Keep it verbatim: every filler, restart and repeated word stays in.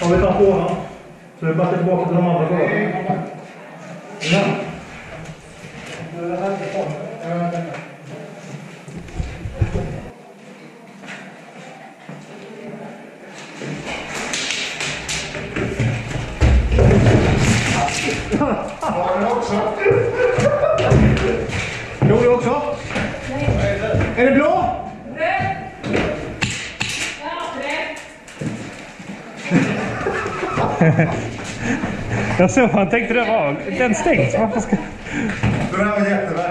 Har vi tagit på honom? Så vi bara tillbaka till de andra båda. Ja. Har du också? Blå du också? Nej. Är det blå? Röd. Ja, röd. Jag såg vad han tänkte det var. Den stängs. Varför ska... Det där var jättebra.